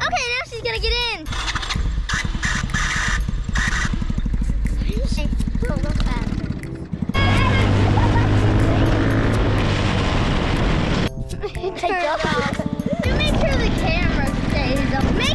Okay, now she's gonna get in. Go fast. To make sure the camera stays up.